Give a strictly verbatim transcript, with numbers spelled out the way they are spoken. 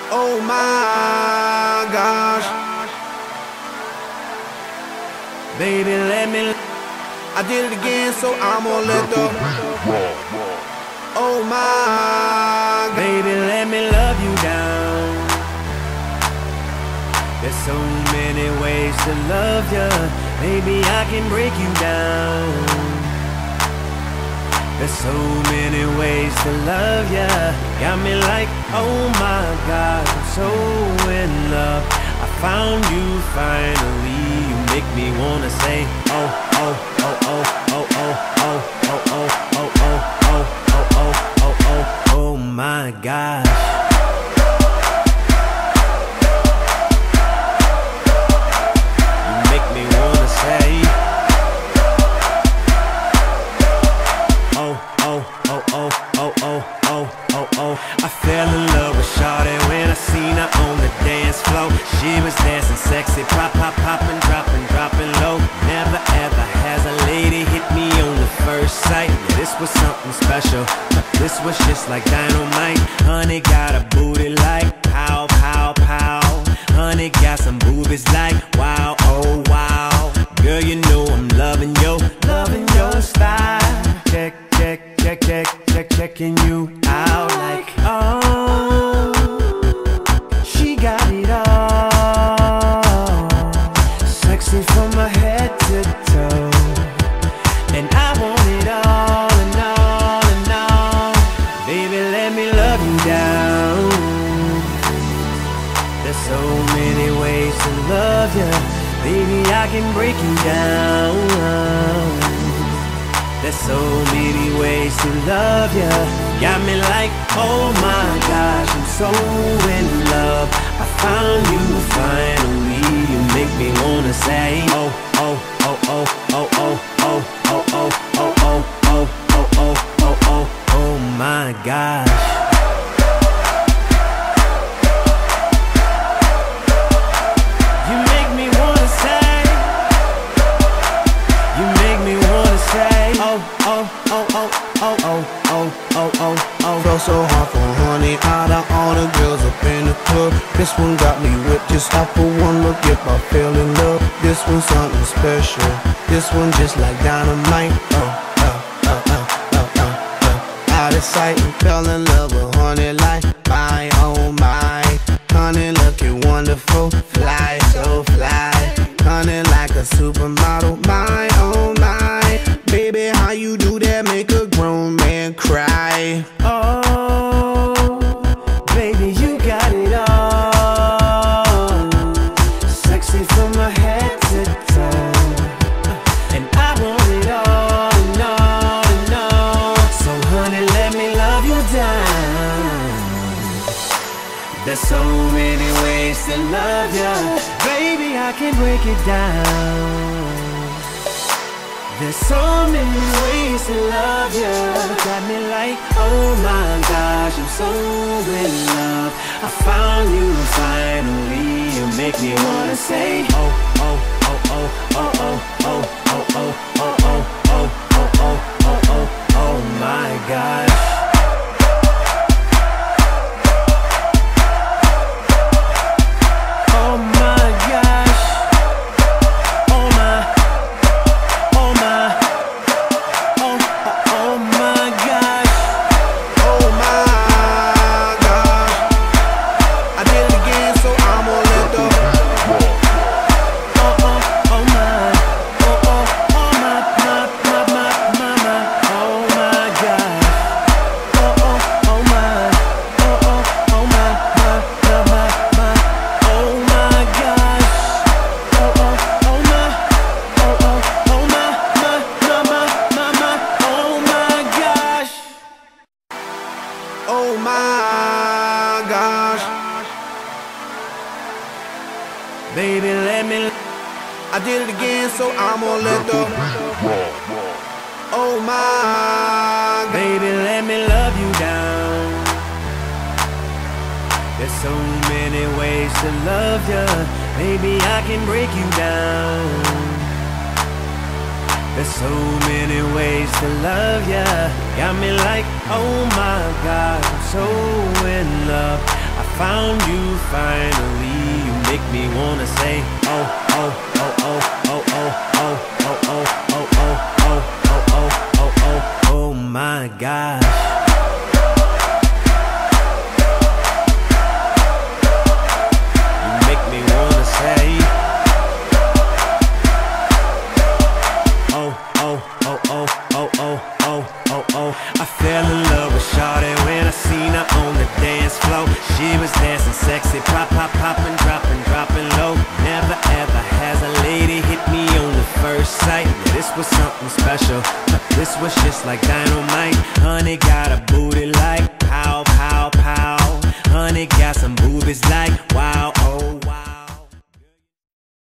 Oh my gosh, baby, let me. I did it again, so I'm gonna let the. Oh my, baby, let me love you down. There's so many ways to love ya, baby, I can break you down. There's so many ways to love ya, got me like, oh my God, I'm so in love. I found you finally, you make me wanna say, oh, oh, oh, oh, oh, oh, oh, oh, oh, oh, oh, oh, oh, oh, oh, oh my gosh. You make me wanna say, oh, oh, oh, oh, oh, oh, oh, oh, oh. I fell in love with Shawty when I seen her on the dance floor. She was dancing sexy, pop, pop, popping, dropping, dropping low. Never ever has a lady hit me on the first sight. Yeah, this was something special, but this was just like dynamite. Honey got a booty like pow, pow, pow. Honey got some boobies like wow, oh wow. Girl, you know I'm loving yo, loving your style. Check, check, check, check, check, checking you out like, oh, she got it all. Sexy from my head to toe, and I want it all and all and all. Baby, let me love you down. There's so many ways to love ya, baby, I can break you down. There's so many ways to love ya, got me like, oh my gosh, I'm so in love. I found you finally, you make me wanna say, oh, oh, oh, oh, oh, oh, oh, oh, oh, oh, oh, oh, oh, oh, oh, oh, oh my gosh. You make me wanna say, you make me wanna say, oh, oh, oh, oh, oh, oh, oh, oh, oh, oh. Felt so hard for honey, out of all the girls up in the club. This one got me whipped just off for one look. If I fell in love, this one's something special. This one just like dynamite. Oh, oh, oh, oh, oh, oh, oh. Out of sight and fell in love with honey like my, oh my. Honey looking wonderful, fly, so fly. Honey like a supermodel, my, oh my. Baby, how you do that make a grown man cry? Oh, baby, you got it all. Sexy from my head to toe, and I want it all and all and all. So honey, let me love you down. There's so many ways to love ya, baby, I can break it down. There's so many ways to love ya, got me like, oh my gosh, I'm so in love. I found you finally, you make me wanna say, oh, oh, oh, oh, oh, oh, oh, oh, oh, oh, oh, oh, oh, oh, oh, oh, oh my gosh. Oh my gosh, oh my, oh my, oh, oh my gosh, Oh my gosh, I did it again, so I'm gonna let the. oh, oh, oh my, oh, oh, oh my, my, my, my, my, my, oh my gosh, oh, oh, oh my, oh, oh, oh my, my, my, my, my, oh my gosh, oh, oh, oh my, oh, oh, oh my, my, my, my, my, my, oh my gosh. Oh my gosh, baby, let me. I did it again, so I'm gonna let the. Oh my, baby, let me love you down. There's so many ways to love ya, baby, I can break you down. There's so many ways to love ya, got me like, oh my God, I'm so in love. I found you finally. You make me wanna say, oh, oh, oh, oh, oh, oh, oh, oh, oh, oh, oh, oh, oh, oh, oh, oh, oh my gosh. I fell in love with Shawty when I seen her on the dance floor. She was dancing sexy, pop, pop, poppin', droppin', droppin' low. Never ever has a lady hit me on the first sight. Yeah, this was something special, but this was just like dynamite. Honey got a booty like pow, pow, pow. Honey got some boobies like wow,